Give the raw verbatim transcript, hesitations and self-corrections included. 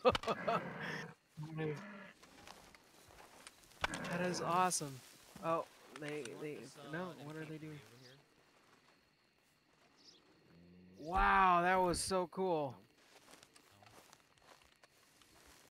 That is awesome. Oh, they they no. What are they doing? Wow, that was so cool.